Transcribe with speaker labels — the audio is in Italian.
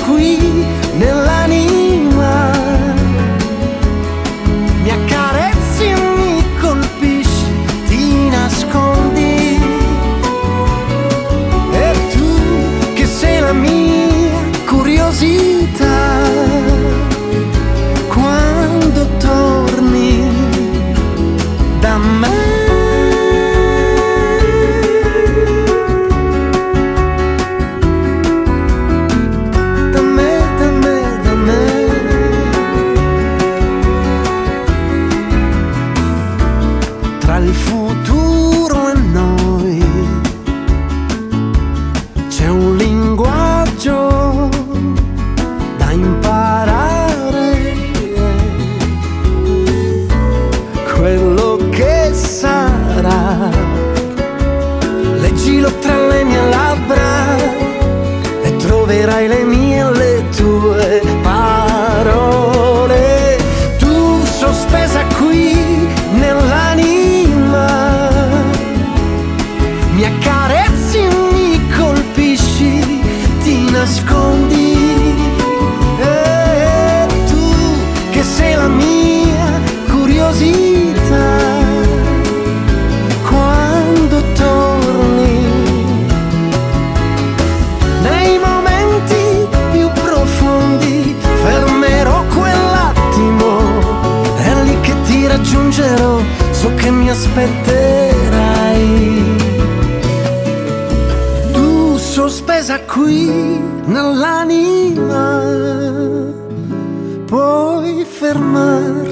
Speaker 1: qui nell'anima, mi accarezzi e mi colpisci, ti nascondi. E tu che sei la mia curiosità, quando torni da me. Tra il futuro e noi c'è un linguaggio da imparare, quello che sarà, leggilo tra le mie labbra e troverai le mie e le tue parole. Tu sospesa qui nell'anima, mi accarezzi e mi colpisci, ti nascondi. E tu che sei la mia curiosità, quando torni nei momenti più profondi, fermerò quell'attimo, è lì che ti raggiungerò, so che mi aspetterai. Tu sospesa qui nell'anima, puoi fermarti